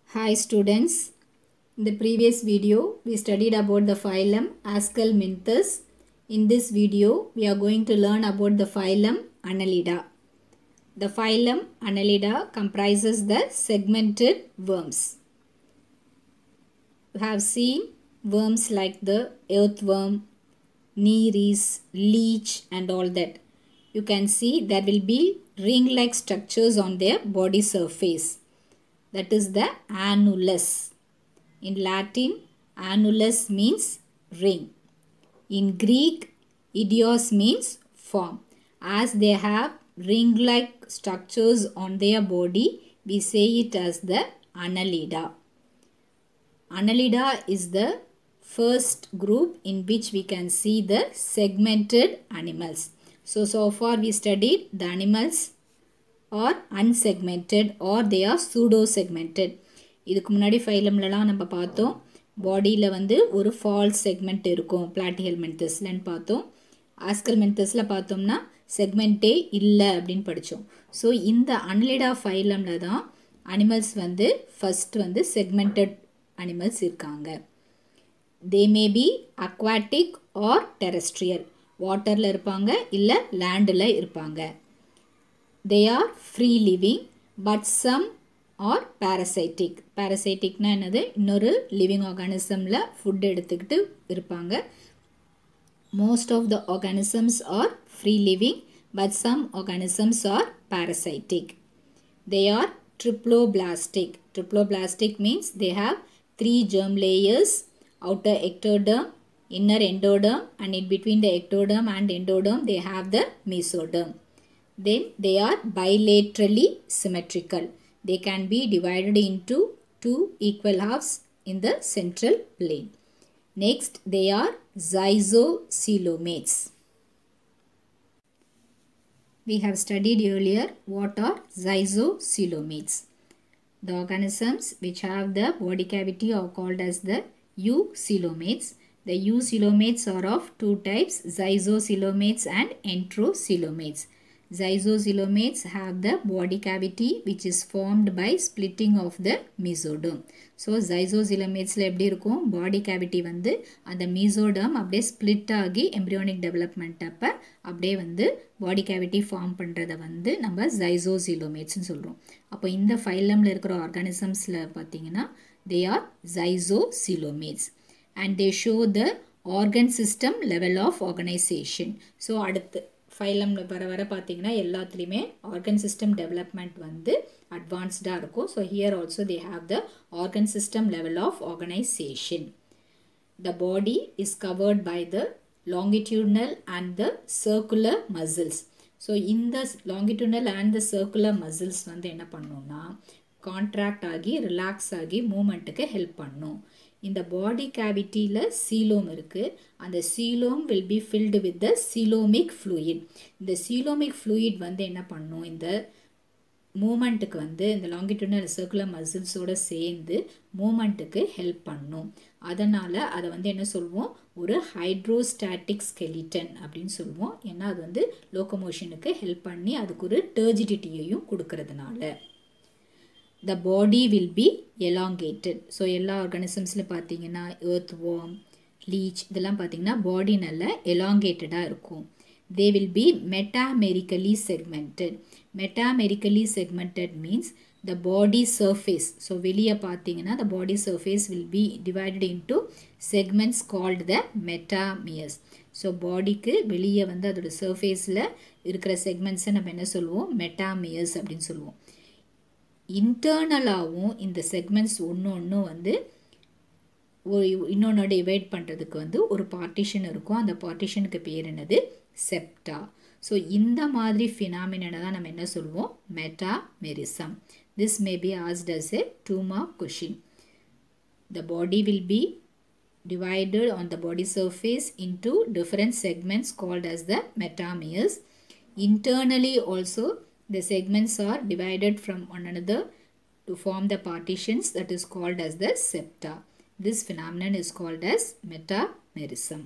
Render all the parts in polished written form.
Hi students, in the previous video we studied about the phylum Ascomynthus. In this video we are going to learn about the phylum Annelida. The phylum Annelida comprises the segmented worms. We have seen worms like the earthworm, Nereis, leech and all that. You can see there will be ring-like structures on their body surface. That is the annulus. In Latin, annulus means ring. In Greek, idios means form. As they have ring-like structures on their body, we say it as the Annelida. Annelida is the first group in which we can see the segmented animals. So far we studied the animals or unsegmented or they are pseudo-segmented. இதுக்கு முன்னாடி ஃபைலம்லலாம் நம்ம பார்த்தோம் பாடியில் வந்து ஒரு falls segment இருக்கும் பிளாட்டிஹெல்மென்தஸ்லன்னு பார்த்தோம். ஆஸ்கல்மென்தஸில் பார்த்தோம்னா செக்மெண்ட்டே இல்லை அப்படின்னு படித்தோம். ஸோ இந்த அன்னலிடா ஃபைலமில் தான் அனிமல்ஸ் வந்து ஃபஸ்ட் வந்து செக்மெண்டட் அனிமல்ஸ் இருக்காங்க. They may be aquatic or terrestrial, வாட்டரில் இருப்பாங்க இல்லை லேண்டில் இருப்பாங்க. They are free living but some are parasitic. Parasiticனா என்னது, இன்னொரு living organismல food எடுத்துக்கிட்டு இருப்பாங்க. Most of the organisms are free living but some organisms are parasitic. They are triploblastic. Triploblastic means they have 3 germ layers, outer ectoderm, inner endoderm and in between the ectoderm and endoderm they have the mesoderm. Then they are bilaterally symmetrical. They can be divided into 2 equal halves in the central plane. Next, they are zygoscoelomates. We have studied earlier what are zygoscoelomates. The organisms which have the body cavity are called as the eucoelomates. The eucoelomates are of 2 types, zygoscoelomates and enterocoelomates. Zygoscoelomates have the body cavity which is formed by splitting of the mesoderm. So zygoscoelomatesல எப்படி இருக்கும், body cavity வந்து அந்த mesoderm அப்படியே split ஆகி embryonic development அப்ப அப்படியே வந்து body cavity form பண்றத வந்து நம்ம zygoscoelomates சொல்றோம். அப்போ இந்த ஃபைலம்ல இருக்கிற ஆர்கானிசம்ஸ்ல பார்த்தீங்கன்னா they are zygoscoelomates and they show the organ system level of organization. So அடுத்து ஃபைலம்ல வர பார்த்தீங்கன்னா எல்லாத்துலேயுமே ஆர்கன் சிஸ்டம் டெவலப்மெண்ட் வந்து அட்வான்ஸ்டாக இருக்கும். So here also they have the organ system level of organisation. The body is covered by the longitudinal and the circular muscles. So இந்த longitudinal and the circular muscles வந்து என்ன பண்ணணும்னா contract ஆகி relax ஆகி மூமெண்ட்டுக்கு help பண்ணும். இந்த பாடி கேவிட்டியில் coelom இருக்குது. அந்த coelom will be filled with the coelomic fluid. இந்த சீலோமிக் ஃப்ளூயிட் வந்து என்ன பண்ணும், இந்த மூமெண்ட்டுக்கு வந்து இந்த லாங்கிடியூட்னல் சர்க்குலர் மசில்ஸோடு சேர்ந்து மூமெண்ட்டுக்கு ஹெல்ப் பண்ணும். அதனால் அதை வந்து என்ன சொல்லுவோம், ஒரு ஹைட்ரோஸ்டாட்டிக் ஸ்கெலிட்டன் அப்படின்னு சொல்லுவோம். ஏன்னா அது வந்து லோக்கோமோஷனுக்கு ஹெல்ப் பண்ணி அதுக்கு ஒரு டர்ஜிடிட்டியையும் கொடுக்கறதுனால. The body will be elongated. So எல்லா ஆர்கானிசம்ஸில் பார்த்தீங்கன்னா earthworm, leech இதெல்லாம் பார்த்தீங்கன்னா பாடி நல்லா elongatedஆக இருக்கும். They will be metamerically segmented. Metamerically segmented means the body surface. So வெளியே பார்த்தீங்கன்னா the body surface will be divided into segments called the metameres. So பாடிக்கு வெளியே வந்து அதோட சர்ஃபேஸில் இருக்கிற செக்மெண்ட்ஸை நம்ம என்ன சொல்லுவோம், metameres அப்படின்னு சொல்லுவோம். இன்டர்னலாகவும் இந்த செக்மெண்ட்ஸ் ஒன்று வந்து இன்னொன்று டிவைட் பண்ணுறதுக்கு வந்து ஒரு பார்ட்டிஷன் இருக்கும். அந்த பார்ட்டிஷனுக்கு பேர் என்னது, செப்டா. ஸோ இந்த மாதிரி ஃபினாமினனை தான் நம்ம என்ன சொல்லுவோம், metamerism. This may be asked as a 2 mark question. The body will be divided on the body surface into different segments called as the metameres. Internally also the segments are divided from one another to form the partitions that is called as the septa. This phenomenon is called as metamerism.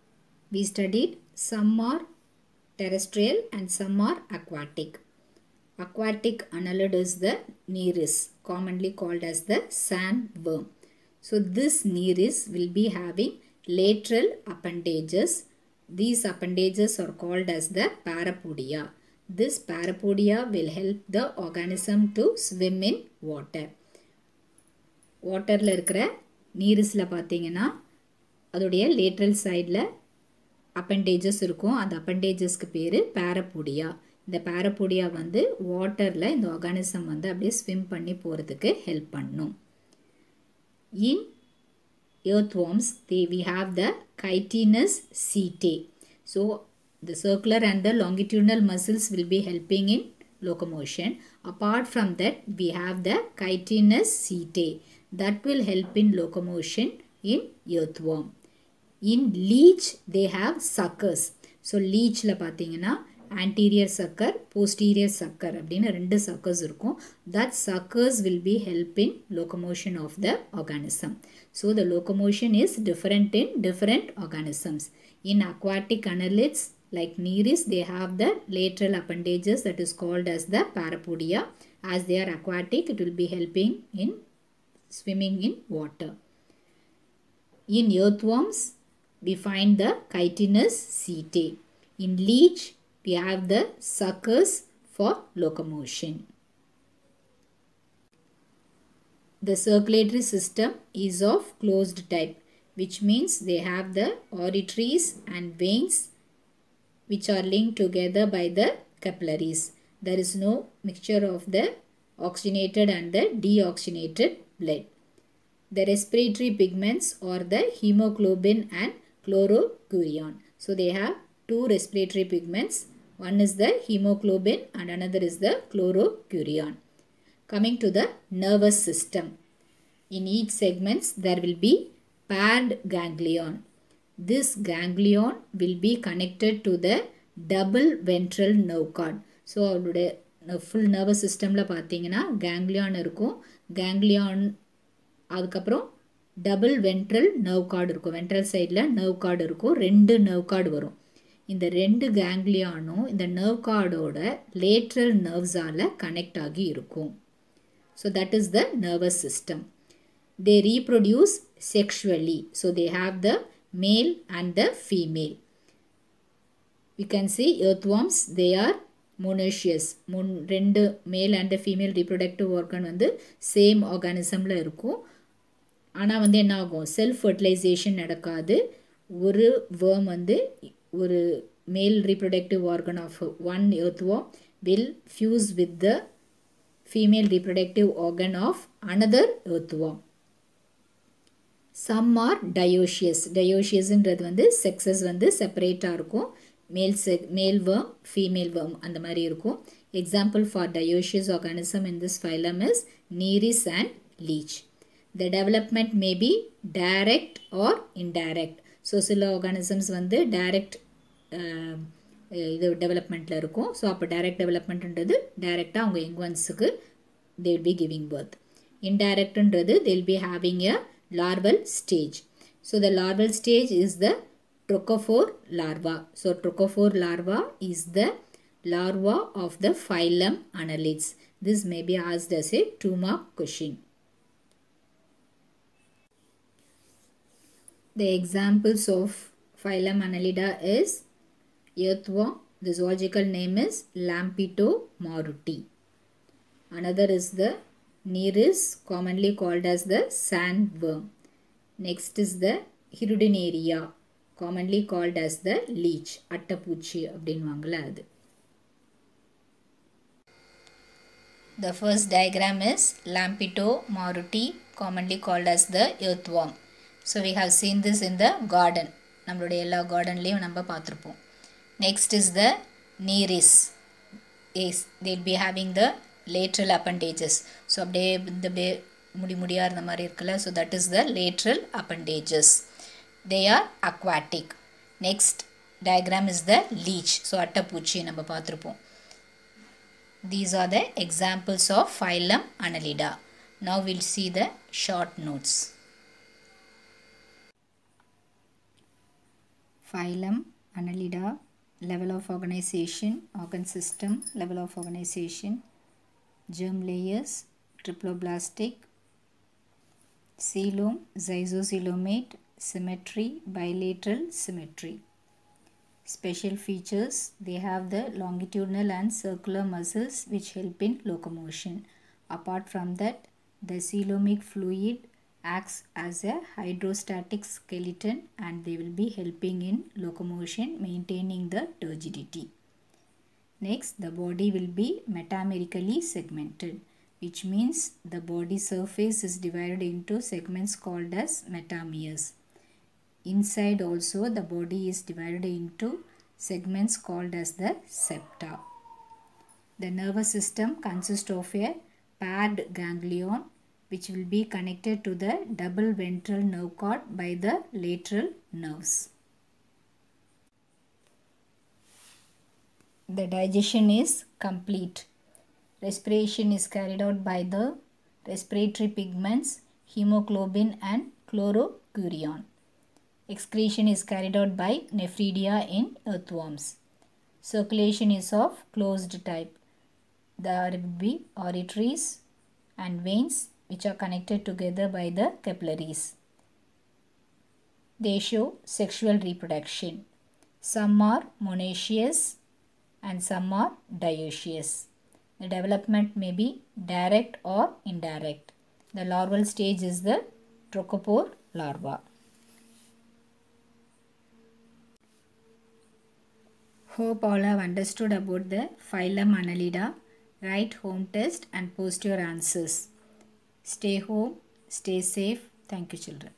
We studied some are terrestrial and some are aquatic. aquatic annelid is the Nereis, commonly called as the sandworm. So this Nereis will be having lateral appendages. These appendages are called as the parapodia. This parapodia will help the organism to swim in water. வாட்டரில் இருக்கிற நீரிஸில் பார்த்தீங்கன்னா அதோடைய lateral சைடில் appendages இருக்கும். அந்த அப்பெண்டேஜஸ்க்கு பேர் பாரபோடியா. இந்த பாரபோடியா வந்து வாட்டரில் இந்த ஆர்கானிசம் வந்து அப்படியே ஸ்விம் பண்ணி போகிறதுக்கு ஹெல்ப் பண்ணும். இன் earthworms we have the chitinous setae. So the circular and the longitudinal muscles will be helping in locomotion. Apart from that we have the chitinous setae that will help in locomotion in earthworm. In leech they have suckers. So leech la pathina anterior sucker, posterior sucker அப்படின ரெண்டு suckers இருக்கும். That suckers will be helping locomotion of the organism. So the locomotion is different in different organisms. In aquatic annelids like Nereis, they have the lateral appendages that is called as the parapodia. As they are aquatic, it will be helping in swimming in water. In earthworms, we find the chitinous setae. In leech, we have the suckers for locomotion. The circulatory system is of closed type, which means they have the arteries and veins which are linked together by the capillaries. There is no mixture of the oxygenated and the deoxygenated blood. The respiratory pigments are the hemoglobin and chlorogurion. So they have two respiratory pigments. One is the hemoglobin and another is the chlorogurion. Coming to the nervous system. In each segments there will be paired ganglion. This ganglion will be connected to the double ventral nerve cord. So அவருடைய full nervous systemல பார்த்தீங்கன்னா ganglion இருக்கும். Ganglion அதுக்கப்புறம் double ventral nerve cord இருக்கும். Ventral சைடில் nerve cord இருக்கும். ரெண்டு nerve card வரும். இந்த ரெண்டு கேங்க்லியானும் இந்த நர்வ் கார்டோட லேட்ரல் நர்வ்ஸால் கனெக்ட் ஆகி இருக்கும். So that is the nervous system. They reproduce sexually. So they have the male and the female. We can see earthworms, they are monoecious. ரெண்டு male and the female reproductive organ வந்து same ஆர்கானிசமில் இருக்கும். ஆனால் வந்து என்ன ஆகும், self fertilisation நடக்காது. ஒரு வேர்ம் வந்து ஒரு மேல் reproductive organ of one earthworm will fuse with the female reproductive organ of another earthworm. Some are dioecious. Dioecious-ன்றது வந்து sexes வந்து செப்பரேட்டாக இருக்கும். மேல் worm, female worm அந்த மாதிரி இருக்கும். Example for dioecious organism in this phylum is Nereis and leech. The development may be direct or indirect. So சில organisms வந்து direct இது டெவலப்மெண்ட்டில் இருக்கும். ஸோ அப்போ டைரக்ட் டெவலப்மெண்ட்ன்றது டைரெக்டாக அவங்க young ஒன்ஸுக்கு they will be giving birth. Indirectன்றது they will be having a larval stage. So the larval stage is the trochophore larva. So trochophore larva is the larva of the phylum Annelids. This may be asked as a 2-mark question. The examples of phylum Annelida is earthworm. The zoological name is Lampito maruti. Another is the Nereis, commonly called as the sandworm. Next is the Hirudinaria, commonly called as the leech. அட்டைப்பூச்சி அப்படின்வாங்கள அது. The first diagram is Lampito maruti, commonly called as the earthworm. So we have seen this in the garden. நம்மளுடைய எல்லா கார்டன்லேயும் நம்ம பார்த்துருப்போம். Next is the Nereis. They'll be having the lateral appendages. So அப்படியே இந்த முடியாக இருந்த மாதிரி இருக்குல்ல. So that is the lateral appendages. They are aquatic. Next diagram is the leech. So அட்டைப்பூச்சி நம்ம பார்த்துருப்போம். These are the examples of phylum Annelida. Now we'll see the short notes. Phylum Annelida level of organization, organ system, level of organization, germ layers, triploblastic, coelom, zyzocoelomate, symmetry, bilateral symmetry. Special features, they have the longitudinal and circular muscles which help in locomotion. Apart from that, the coelomic fluid acts as a hydrostatic skeleton and they will be helping in locomotion, maintaining the turgidity. Next, the body will be metamerically segmented, which means the body surface is divided into segments called as metameres. Inside also the body is divided into segments called as the septa. The nervous system consists of a paired ganglion which will be connected to the double ventral nerve cord by the lateral nerves. The digestion is complete. Respiration is carried out by the respiratory pigments, hemoglobin and chlorogurion. Excretion is carried out by nephridia in earthworms. Circulation is of closed type. There will be arteries and veins which are connected together by the capillaries. They show sexual reproduction. Some are monoecious and some are dioecious. The development may be direct or indirect. The larval stage is the trochopore larva. Hope all have understood about the phylum Annelida. Write home test and post your answers. Stay home, stay safe. Thank you, children.